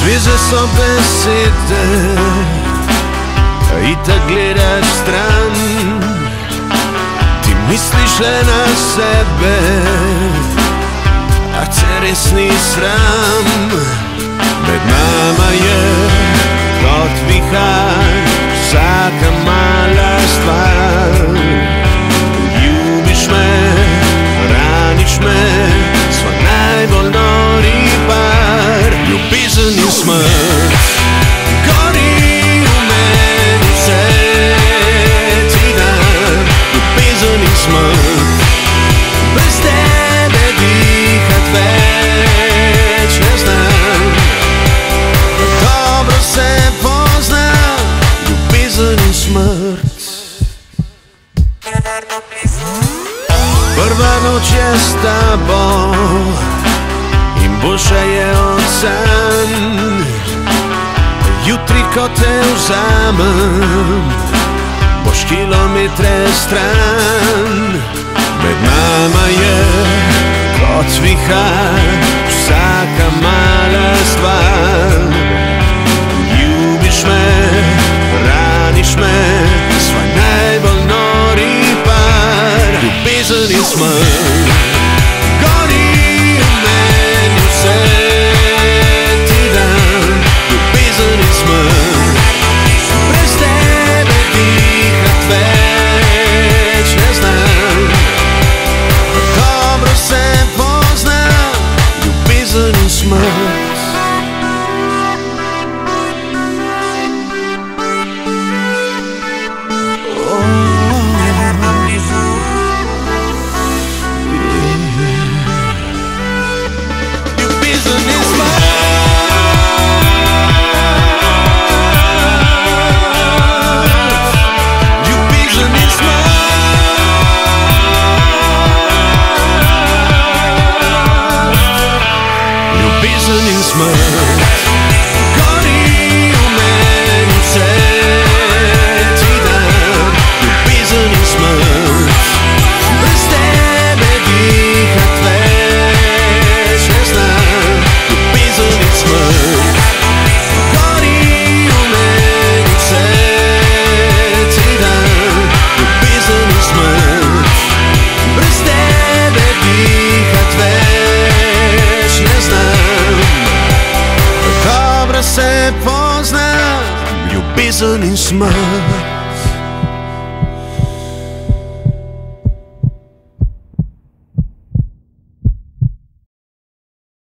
Svi za sobe site i tak gledaš stran. Ti misliš le na sebe, a te res ni sram. Med nama je kot vihar vsaka mala stvar. Ljubiš me, raniš me, sva najbolj nori par. Ljubezen in smrt gori v meni vse ti dan. Ljubezen in smrt, brez tebe dihat več ne znam. Dobro se poznam, ljubezen in smrt. Prva noč je s tabo in boljša je od sanj. Jutri, ko te vzamem, boš kilometre stran. Med nama je kot vihar vsaka mala stvar. Ljubiš me, raniš me, sva najbolj nori par. Ljubezen in smrt gori v meni vse ti dan. Ljubezen in smrt, brez tebe dihat več ne znam. Dobro se poznam, ljubezen in smrt. Ljubezen in smrt gori v meni vse ti dan. Ljubezen in smrt, brez tebe dihat več ne znam. Ljubezen in smrt gori v meni vse ti dan. Ljubezen in smrt, brez tebe dihat več ne znam. Dobro se poznam, ljubezen in smrt.